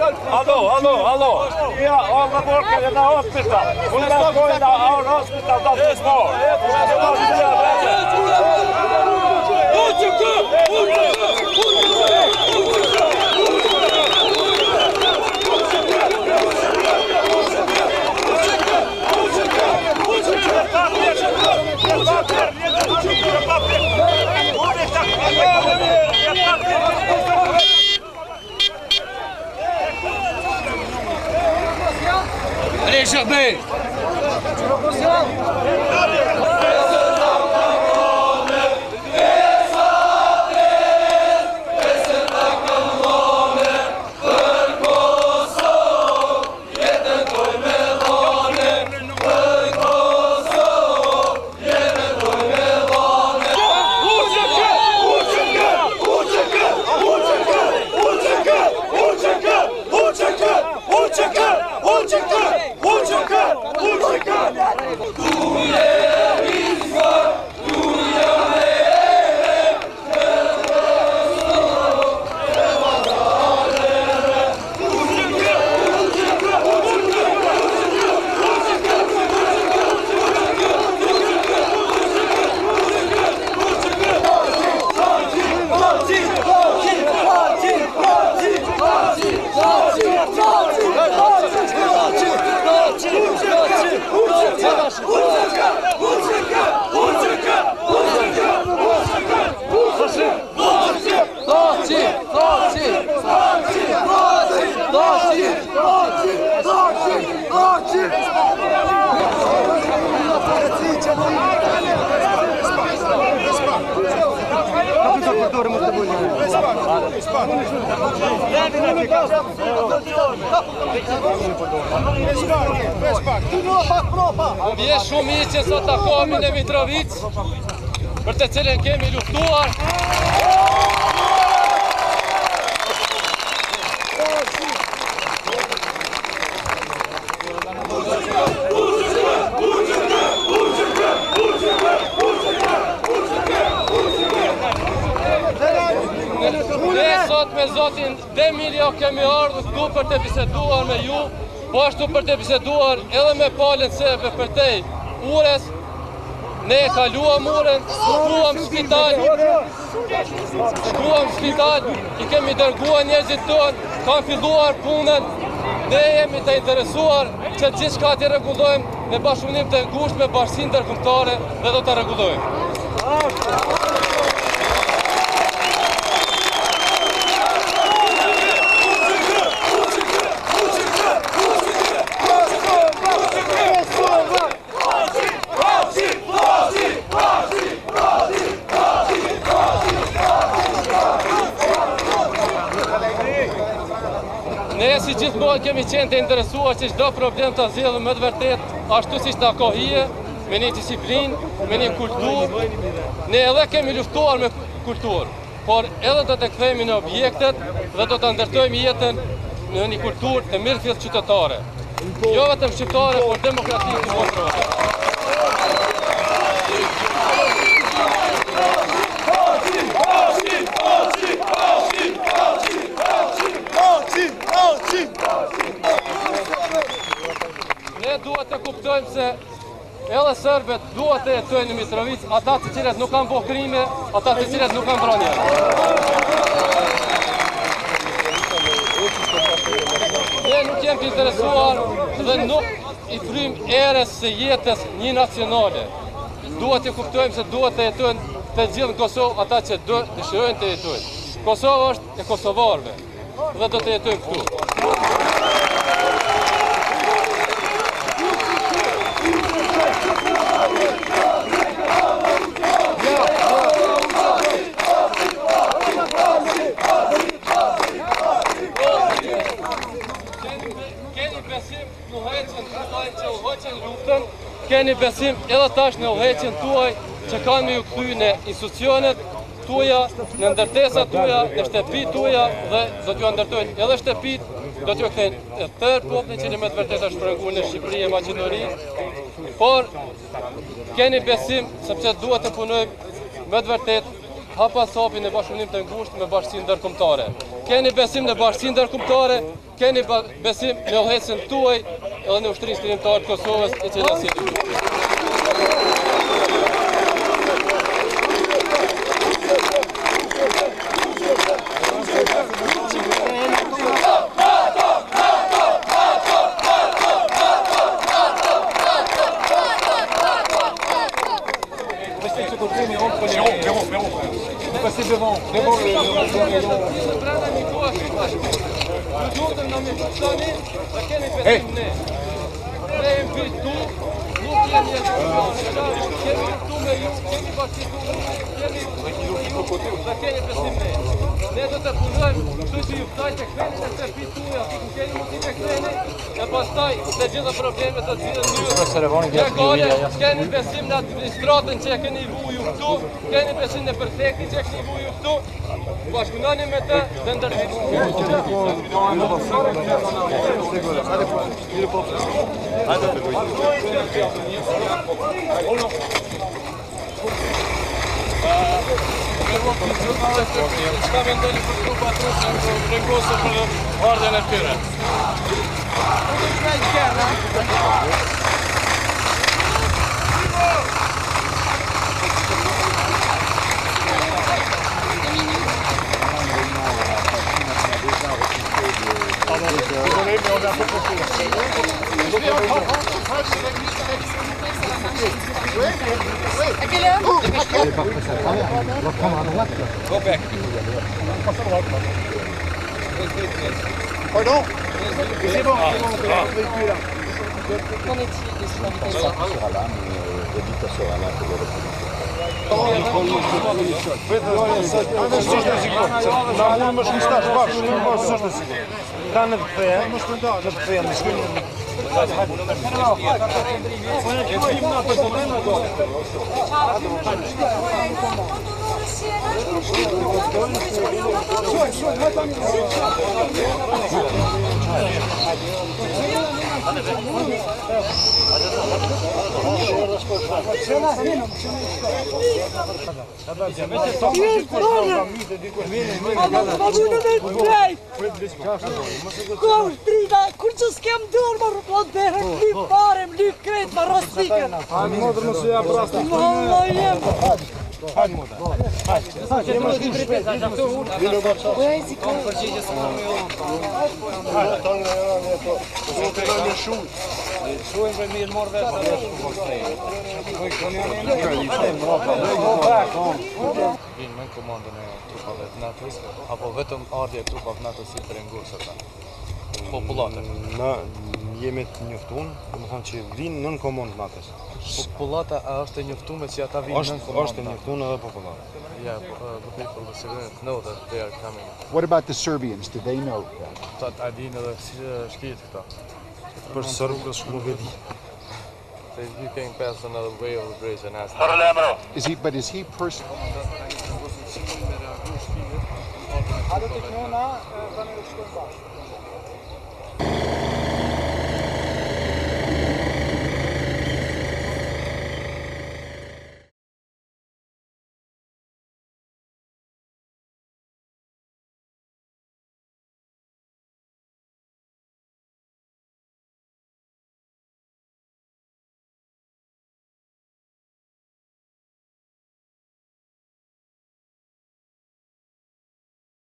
Hallå. Ja, alla workar in the hospital. We must go in our hospital, that is more. Allez, Gerbet! Vje shumë miqë që takohemi në Mitrovic, për të cilën kemi luftuar. Ne sot me Zotin Demilio kemi ardhur këtu për të biseduar me ju, po ashtu për të biseduar edhe me palën sebe për te ures. Ne e kaluam uren, shkuam spital, i kemi dërguar njerëzit tonë, kanë filluar punën. Ne jemi të interesuar që gjithçka t'i rregullojmë në bashkëpunim të ngushtë me bashkësinë ndërkombëtare dhe do ta rregullojmë. Ne si gjithmonë kemi qenë të interesuar që çdo problem të zgjidhim me të vërtet ashtu siç na ka hije, me një disiplinë, me një kulturë. Ne edhe kemi luftuar me kulturë, por edhe do të kthehemi në objektet dhe do të ndërtojmë jetën në një kulturë të mirëfillt qytetare. Jo vetëm shqiptare, por demokratike të botërore. Ne duhet të kuptojmë se edhe serbet duhet të jetojnë në Mitrovic, ata të cilët nuk kanë bërë krime, ata të cilët nuk kanë vrarë njerëz. Ne nuk jemi të interesuar dhe nuk i frym erës së jetës një nacionale. Duhet të kuptojmë se duhet të jetojnë të gjithë në Kosovë ata që dëshirojnë të jetojnë. Kosova është e kosovarëve dhe do të jetojmë këtu. Keni besim edhe tash në udhëheqjen tuaj që kanë me ju kthy në institucionet tuaja, në ndërtesat tuaja, në shtëpitë tuaja dhe do t'ju ndërtojnë edhe shtëpitë, do t'ju kthejnë e tërë popullin që me të vërtetë është shpërnguar në Shqipëri e Maqedoni. Por keni besim sepse duhet të punojmë me të vërtetë hapa sapin e bashkëpunim të ngushtë me bashkësinë ndërkombëtare. Keni besim në bashkësinë ndërkombëtare, keni besim në udhëhecin tuaj edhe në ushtrisë kombëtare të Kosovës, e cila sjellni ju. Ne do të punojmë, kështu që ju ftoj të ktheni në shtëpitë tuaja, si ku keni mundësi të ktheni, e pastaj të gjitha problemet të cilën ju keni besim në administratën që e keni vu ju këtu, keni besim në prefektin që e keni vu ju këtu, bashkëpunoni me të dhe Çka mendoni për grupat ruse në Rengosë për ardhen e tyre? Go back. Pardon? C'est bon. Kur që s'kem dërë më rëpon të herë, m'lyp pare, m'lyp kretë, më rastike. Hajde modër më se ja prasta. Valla jem. Hajde modër. Hajde. Jema shkri shpet. Vino bërqa. Kam përgjigje së më jo. Hajde. Tangre janë e to. Se të në shumë. Shumë për mirë morë vetë. Vinë me komandën e trupave të NATO-s, apo vetëm ardhja e trupave të NATO-s si për ngurës ata? Popullatën. Na jemi të njoftuar, domethënë që vinë nën komandë NATO-s. Popullata a është e njoftuar që ata vinë nën komandë? Është e njoftuar edhe popullata. Yeah, the people, the civilians know that they are coming. What about the Serbians? Do they know that? Ta dinë edhe shkijt këta. Për serbët nuk e di. You can pass another way over the bridge and ask them. Is he personally? A do të këna, tani shkojmë bashkë.